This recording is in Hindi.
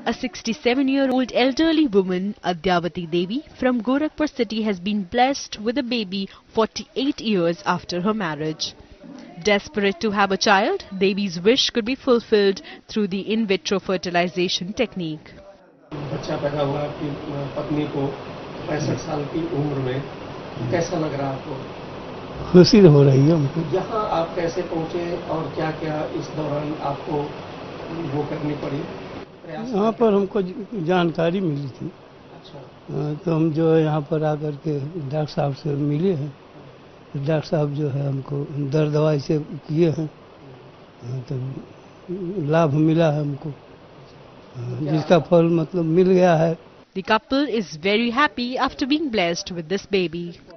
A 67-year-old elderly woman, Adyawati Devi from Gorakhpur city has been blessed with a baby 48 years after her marriage. Desperate to have a child, Devi's wish could be fulfilled through the in vitro fertilization technique. बच्चा पैदा हुआ आपकी पत्नी को 65 साल की उम्र में, कैसा लग रहा आपको? खुशी हो रही है हमको। यहाँ आप कैसे पहुँचे और क्या-क्या इस दौरान आपको वो करनी पड़ी? यहाँ पर हमको जानकारी मिली थी। अच्छा। तो हम जो है यहाँ पर आकर के डॉक्टर साहब से मिले हैं। डॉक्टर साहब जो है हमको दर्द दवाई से किए हैं, तो लाभ मिला है हमको, जिसका फल मतलब मिल गया है। The couple is very happy after being blessed with this baby.